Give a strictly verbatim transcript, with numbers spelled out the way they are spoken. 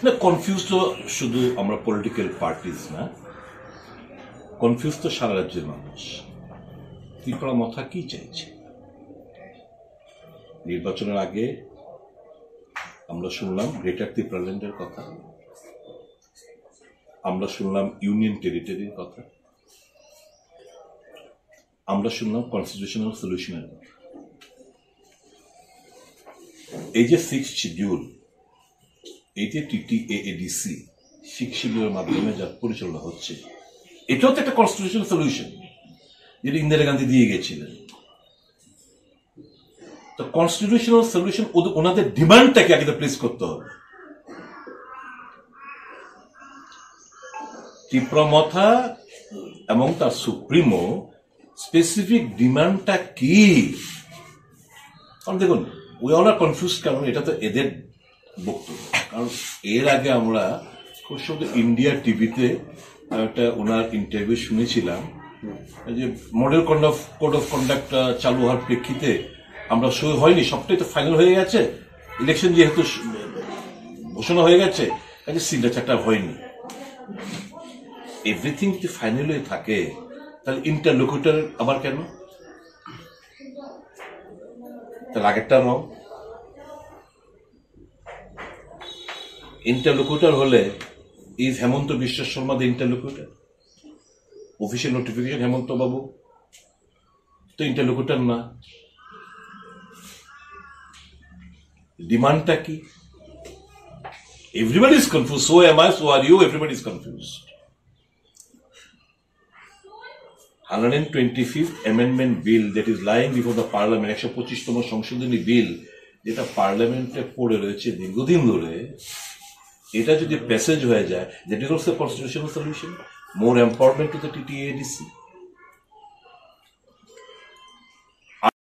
না কনফিউজ তো শুধু আমরা পলিটিক্যাল পার্টিজ না, কনফিউজ তো সারা রাজ্যের মানুষ। ত্রিপুরা মথা কি চাইছে? নির্বাচনের আগে আমরা শুনলাম গ্রেটার ত্রিপুরাল্যান্ডের কথা, আমরা শুনলাম ইউনিয়ন টেরিটরির কথা, আমরা শুনলাম কনস্টিটিউশনাল সলিউশনের কথা। এই যে সিক্স শিডিউল, এই যে টিটিএডিসি সিক্স শিডিউলের মাধ্যমে যা পরিচালনা হচ্ছে, এটাও তো একটা কনস্টিটিউশনাল সলিউশন যেটা ইন্দিরা গান্ধী দিয়ে গেছিলেন। তো কনস্টিটিউশনাল সলিউশন ওনাদের ডিমান্ডটাকে আগে প্লেস করতে হবে। ত্রিপুরা মথা এবং তার সুপ্রিমো স্পেসিফিক ডিমান্ডটা কি? কারণ দেখুন, উই অল আর কনফিউজ, কারণ এটা তো এদের বক্তব্য। কারণ এর আগে আমরা খুব সুন্দর ইন্ডিয়া টিভিতে একটা ওনার ইন্টারভিউ শুনেছিলাম যে model code of code of conduct চালু হওয়ার প্রেক্ষিতে আমরা সই হয়নি, সবটাই তো ফাইনাল হয়ে গেছে, ইলেকশন যেহেতু ঘোষণা হয়ে গেছে কাজে সিগনেচারটা হয়নি। এভরিথিং যদি ফাইনাল হয়ে থাকে তাহলে ইন্টারলোকুটর আবার কেন? তাহলে আগেরটা রং। ইন্টারলোকুটর হলে is Hemanta Biswa Sarma the interlocutor? Official notification Hemanta বাবু তো ইন্টারলোকুটর না। ডিমান্ডটা কি? Everybody is confuse, so am I, so are you, everybody is confused. one hundred twenty-fifth amendment bill that is lying before the parliament, একশো পঁচিশতম সংশোধনী বিল যেটা পার্লামেন্টে পড়ে রয়েছে দীর্ঘদিন ধরে, এটা যদি প্যাসেজ হয়ে যায়, that is also a constitutional solution, more empowerment to the T T A D C.